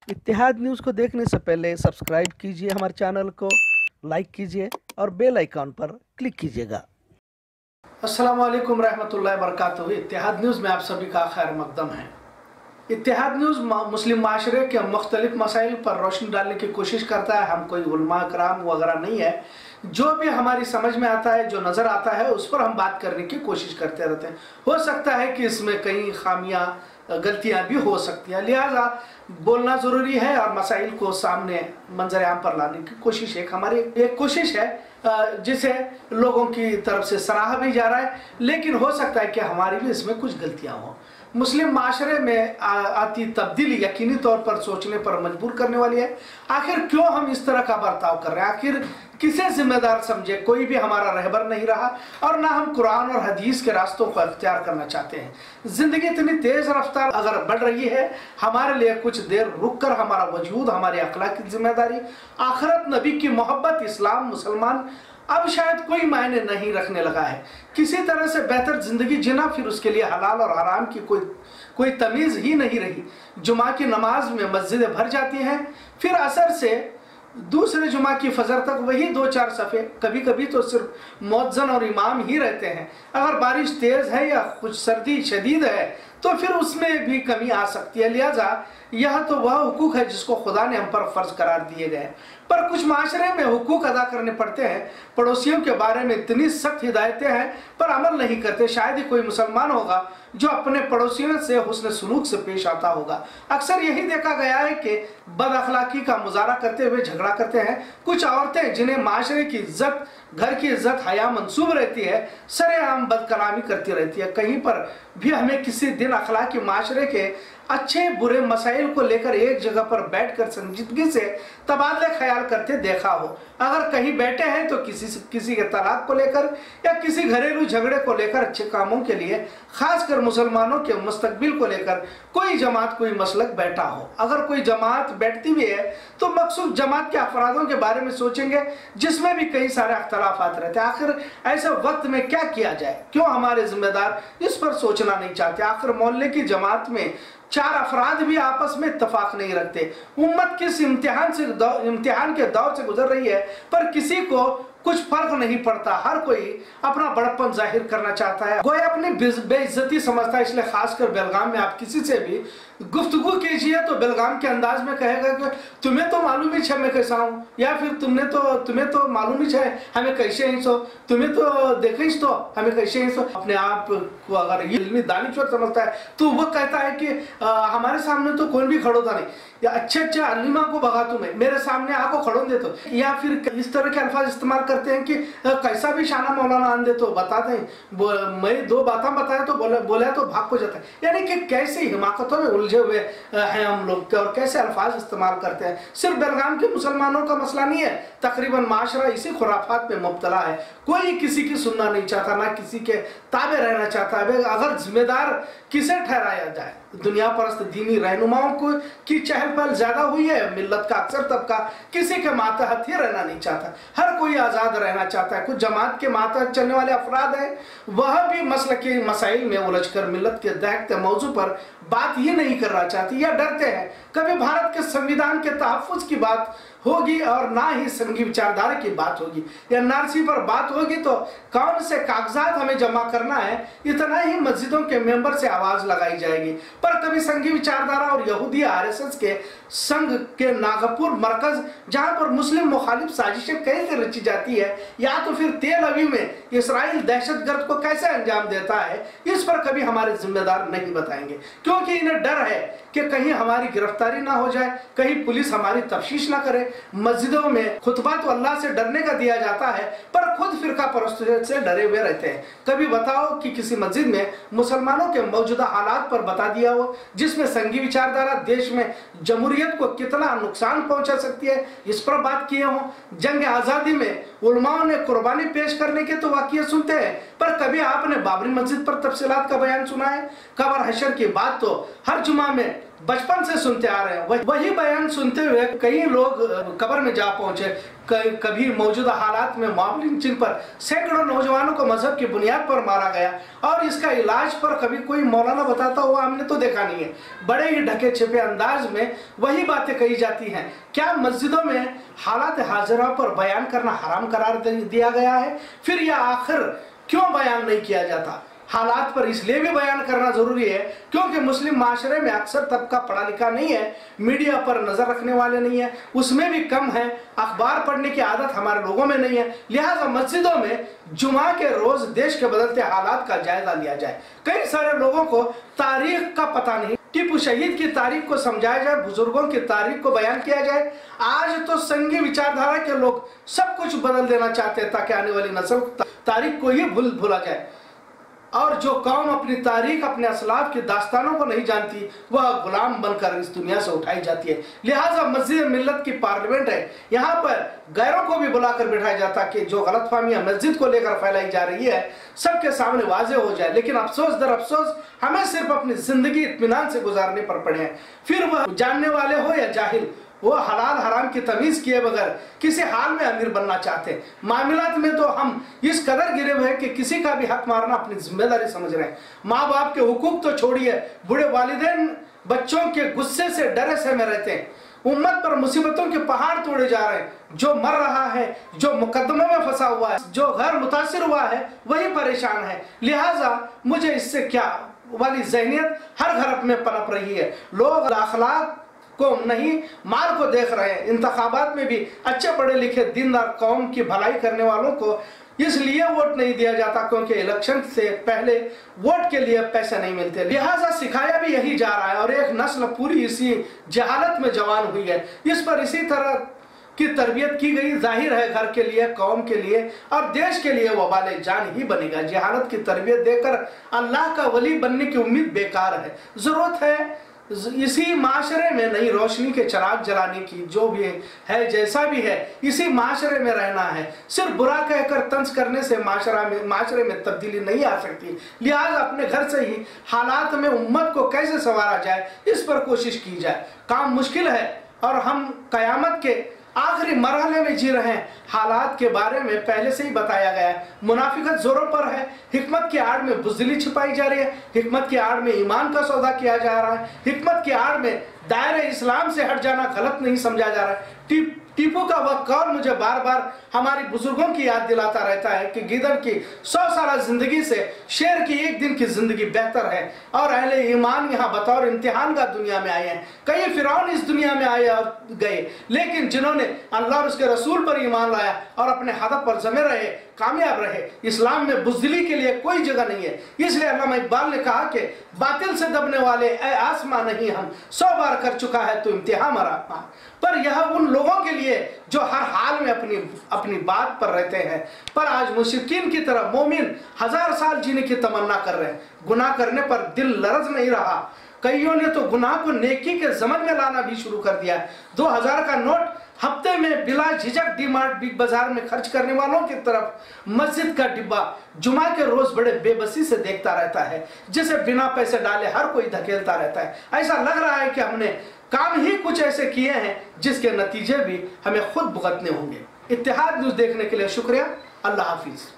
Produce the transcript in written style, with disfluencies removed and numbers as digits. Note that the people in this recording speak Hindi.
इत्तेहाद न्यूज़ को देखने से पहले सब्सक्राइब कीजिए हमारे चैनल को, लाइक कीजिए और बेल आइकॉन पर क्लिक कीजिएगा। अस्सलाम वालेकुम रहमतुल्लाहि व बरकातुहू। इत्तेहाद न्यूज़ में आप सभी का खैर मकदम है। इत्तेहाद न्यूज़ मुस्लिम माशरे के मुख्तलिफ मसाइल पर रोशनी डालने की कोशिश करता है। हम कोई उलमा कराम वगैरह नहीं है, जो भी हमारी समझ में आता है, जो नज़र आता है, उस पर हम बात करने की कोशिश करते रहते हैं। हो सकता है कि इसमें कई खामियां गलतियां भी हो सकती हैं, लिहाजा बोलना ज़रूरी है और मसाइल को सामने मंजर आम पर लाने की कोशिश हमारी एक कोशिश है, जिसे लोगों की तरफ से सराहा भी जा रहा है। लेकिन हो सकता है कि हमारी भी इसमें कुछ गलतियां हों। मुस्लिम माशरे में आती तब्दीली यकीनी तौर पर सोचने पर मजबूर करने वाली है। आखिर क्यों हम इस तरह का बर्ताव कर रहे हैं? आखिर किसे जिम्मेदार समझे? कोई भी हमारा रहबर नहीं रहा और ना हम कुरान और हदीस के रास्तों को अख्तियार करना चाहते हैं। जिंदगी इतनी तेज रफ्तार अगर बढ़ रही है, हमारे लिए कुछ देर रुक कर हमारा वजूद, हमारी अखलाकी जिम्मेदारी, आखिरत, नबी की मोहब्बत, इस्लाम, मुसलमान अब शायद कोई मायने नहीं रखने लगा है। किसी तरह से बेहतर जिंदगी जीना, फिर उसके लिए हलाल और हराम की कोई तमीज़ ही नहीं रही। जुमा की नमाज में मस्जिदें भर जाती हैं, फिर असर से दूसरे जुमा की फजर तक वही 2-4 सफ़े, कभी कभी तो सिर्फ मुअज्जिन और इमाम ही रहते हैं। अगर बारिश तेज़ है या कुछ सर्दी शदीद है तो फिर उसमें भी कमी आ सकती है। लिहाजा यह तो वह हुकूक है जिसको खुदा ने हम पर फर्ज करार दिए गए, पर कुछ माशरे में हुकूक अदा करने पड़ते हैं। पड़ोसियों के बारे में इतनी सख्त हिदायतें हैं पर अमल नहीं करते। शायद ही कोई मुसलमान होगा जो अपने पड़ोसियों से हुस्न सलूक से पेश आता होगा। अक्सर यही देखा गया है कि बद अखलाकी का मुजाहरा करते हुए झगड़ा करते हैं कुछ औरतें, जिन्हें माशरे की इज्जत, घर की इज्जत, हया मंसूब रहती है, सरेआम बदकलामी करती रहती है। कहीं पर भी हमें किसी दिन अखलाकी माशरे के अच्छे बुरे मसाइल को लेकर एक जगह पर बैठकर संजीदगी से तबादला ख्याल करते देखा हो। अगर कहीं बैठे हैं तो किसी के तलाक को लेकर या किसी घरेलू झगड़े को लेकर, अच्छे कामों के लिए, खासकर मुसलमानों के मुस्तकबिल को लेकर कोई जमात, कोई मसलक बैठा हो। अगर कोई जमात बैठती भी है तो मखसूस जमात के अफरादों के बारे में सोचेंगे जिसमें भी कई सारे अख्तलाफात रहते हैं। आखिर ऐसे वक्त में क्या किया जाए? क्यों हमारे जिम्मेदार इस पर सोचना नहीं चाहते? आखिर मोहल्ले की जमात में 4 अफराद भी आपस में इत्तफाक नहीं रखते। उम्मत किस इम्तिहान के दौर से गुजर रही है पर किसी को कुछ फर्क नहीं पड़ता। हर कोई अपना बड़प्पन जाहिर करना चाहता है, कोई अपनी बेइज्जती समझता है। इसलिए खासकर बेलगाम में आप किसी से भी गुफ्तगू कीजिए तो बेलगाम के अंदाज में कहेगा कि तुम्हें तो मालूम ही है मैं कैसा हूँ, या फिर तुम्हें तो मालूम ही है हमें कैसे ही सो, तुम्हें तो देखे तो हमें कैसे ही सो। अपने आप को अगर इल्मी दानिश्वर समझता है तो वह कहता है कि हमारे सामने तो कोई भी खड़ोता नहीं, या अच्छे अलीमा को भगा तुम्हें मेरे सामने आको खड़ो दे तो, या फिर इस तरह के अल्फाज इस्तेमाल करते हैं कि कैसा भी शाना मौलाना आन दे तो बताते हैं, मैं 2 बातें बताया तो बोला तो भाग को जाता है। यानी कि कैसी हिमाकतों में उलझे हुए हैं हम लोग और कैसे अल्फाज इस्तेमाल करते हैं। सिर्फ बेलगाम के मुसलमानों का मसला नहीं है, तकरीबन माशरा इसी खुराफात में मुब्तला है। कोई किसी की सुनना नहीं चाहता, ना किसी के ताबे रहना चाहता है। अगर जिम्मेदार किसे ठहराया जाए? दुनिया परस्त दीनी रहनुमाओं को की चहल पहल ज्यादा हुई है। मिल्लत का अक्सर तबका किसी के मातहत ही रहना नहीं चाहता, हर कोई आजाद रहना चाहता है। कुछ जमात के मातहत चलने वाले अफराद हैं, वह भी मसल के मसाइल में उलझकर मिल्लत के दहकते मौजू पर बात ही नहीं करना चाहती या डरते हैं। कभी भारत के संविधान के तहफ्फुज की बात होगी और ना ही संघी विचारधारा की बात होगी, या एनआरसी पर बात होगी तो कौन से कागजात हमें जमा करना है, इतना ही मस्जिदों के मेंबर से आवाज लगाई जाएगी। पर कभी संघी विचारधारा और यहूदी आरएसएस के संघ के नागपुर मरकज, जहां पर मुस्लिम मुखालिफ साजिशें कैसे रची जाती है, या तो फिर तेल अवीव में इसराइल दहशतगर्द को कैसे अंजाम देता है, इस पर कभी हमारे जिम्मेदार नहीं बताएंगे, क्योंकि इन्हें डर है कि कहीं हमारी गिरफ्तारी ना हो जाए, कहीं पुलिस हमारी तफ्तीश ना करे। मस्जिदों में खुतबा तो अल्लाह से डरने का दिया जाता है पर खुद फिरका परस्त से डरे हुए रहते हैं। कभी बताओ कि किसी मस्जिद में मुसलमानों के मौजूदा हालात पर बता दिया हो जिसमें संघी विचारधारा देश में जमहूरियत को कितना नुकसान पहुंचा सकती है, इस पर बात किए हो। जंग आजादी में उलमाओं ने कुर्बानी पेश करने के तो वाक़िये सुनते हैं, पर कभी आपने बाबरी मस्जिद पर तफसीलात का बयान सुना है? कबर हशर की बात तो हर जुमा में बचपन से सुनते आ रहे हैं। वही बयान सुनते हुए कई लोग कब्र में जा पहुंचे। कभी मौजूदा हालात में मॉब लिंचिंग पर सैकड़ों नौजवानों को मजहब की बुनियाद पर मारा गया और इसका इलाज पर कभी कोई मौलाना बताता हुआ हमने तो देखा नहीं है। बड़े ही ढके छिपे अंदाज में वही बातें कही जाती हैं। क्या मस्जिदों में हालात हाजिरा पर बयान करना हराम करार दिया गया है? फिर यह आखिर क्यों बयान नहीं किया जाता? हालात पर इसलिए भी बयान करना जरूरी है क्योंकि मुस्लिम माशरे में अक्सर तबका पढ़ा लिखा नहीं है, मीडिया पर नजर रखने वाले नहीं है, उसमें भी कम है, अखबार पढ़ने की आदत हमारे लोगों में नहीं है। लिहाजा मस्जिदों में जुमा के रोज देश के बदलते हालात का जायजा लिया जाए। कई सारे लोगों को तारीख का पता नहीं, टीपू शहीद की तारीख को समझाया जाए, बुजुर्गों की तारीख को बयान किया जाए। आज तो संघी विचारधारा के लोग सब कुछ बदल देना चाहते हैं ताकि आने वाली नस्ल तारीख को ही भूला जाए। और जो कौम अपनी तारीख, अपने असलाफ की दास्तानों को नहीं जानती, वह गुलाम बनकर इस दुनिया से उठाई जाती है। लिहाजा मस्जिद मिल्लत की पार्लियामेंट है, यहाँ पर गैरों को भी बुलाकर बिठाया जाता कि जो गलतफहमियां मस्जिद को लेकर फैलाई जा रही है सबके सामने वाजे हो जाए। लेकिन अफसोस दर अफसोस हमें सिर्फ अपनी जिंदगी इत्मीनान से गुजारने पर पड़े हैं। फिर वह जानने वाले हो या जाहिल, वो हलाल हराम की तमीज किए बगैर किसी हाल में अमीर बनना चाहते हैं। मामलात में तो हम इस कदर गिरे हुए हैं कि किसी का भी हक मारना अपनी जिम्मेदारी समझ रहे हैं। माँ बाप के हुकूक तो छोड़िए, बूढ़े वालिदैन बच्चों के गुस्से से डरे से में रहते हैं। उम्मत पर मुसीबतों के पहाड़ तोड़े जा रहे हैं। जो मर रहा है, जो मुकदमों में फंसा हुआ है, जो घर मुतासिर हुआ है, वही परेशान है। लिहाजा मुझे इससे क्या वाली ज़हनियत हर घर में पनप रही है। लोग अखलाक को नहीं, माल को देख रहे हैं। इंतखाबात में भी अच्छे पढ़े लिखे दीनदार कौम की भलाई करने वालों को इसलिए वोट नहीं दिया जाता क्योंकि इलेक्शन से पहले वोट के लिए पैसे नहीं मिलते। लिहाजा सिखाया भी यही जा रहा है और एक नस्ल पूरी इसी जहालत में जवान हुई है। इस पर इसी तरह की तरबियत की गई। जाहिर है घर के लिए, कौम के लिए और देश के लिए वबाले जान ही बनेगा। जहालत की तरबियत देकर अल्लाह का वली बनने की उम्मीद बेकार है। जरूरत है इसी माशरे में नई रोशनी के चिराग जलाने की। जो भी है जैसा भी है, इसी माशरे में रहना है। सिर्फ बुरा कहकर तंज करने से माशरे में तब्दीली नहीं आ सकती। लिहाजा अपने घर से ही हालात में उम्मत को कैसे संवारा जाए इस पर कोशिश की जाए। काम मुश्किल है और हम कयामत के आखिरी मरहले में जी रहे हैं। हालात के बारे में पहले से ही बताया गया है। मुनाफिकत जोरों पर है, हिकमत की आड़ में बुज़दिली छिपाई जा रही है, हिकमत की आड़ में ईमान का सौदा किया जा रहा है, हिकमत की आड़ में दायरे इस्लाम से हट जाना गलत नहीं समझा जा रहा है। टीपू का वह कौल मुझे बार बार हमारी बुजुर्गों की याद दिलाता रहता है कि गिदड़ की 100 साल जिंदगी से शेर की एक दिन की जिंदगी बेहतर है। और अहले ईमान यहाँ बतौर इम्तिहान का दुनिया में आए हैं। कई फिरौन इस दुनिया में आए और गए, लेकिन जिन्होंने अल्लाह और उसके रसूल पर ईमान लाया और अपने हदफ पर जमे रहे, कामयाब रहे। इस्लाम में बुज़दिली के लिए कोई जगह नहीं है। इसलिए अल्लामा इकबाल ने कहा कि बातिल से दबने वाले ए आसमां नहीं, हम 100 बार कर चुका है तो इम्तिहान मरा। पर यह उन लोगों के लिए जो हर हाल में अपनी बात पर रहते हैं। पर आज मुश्रिकीन की तरह मोमिन 1000 साल जीने की तमन्ना कर रहे हैं। गुनाह करने पर दिल लरज नहीं रहा। कईयों ने तो गुनाह को नेकी के ज़मन में लाना भी शुरू कर दिया। 2000 का नोट हफ्ते में बिला झिझक डी-मार्ट बिग बाजार में खर्च करने वालों की तरफ मस्जिद का डिब्बा जुमा के रोज बड़े बेबसी से देखता रहता है, जिसे बिना पैसे डाले हर कोई धकेलता रहता है। ऐसा लग रहा है कि हमने काम ही कुछ ऐसे किए हैं जिसके नतीजे भी हमें खुद भुगतने होंगे। इत्तेहाद न्यूज़ देखने के लिए शुक्रिया। अल्लाह हाफिज।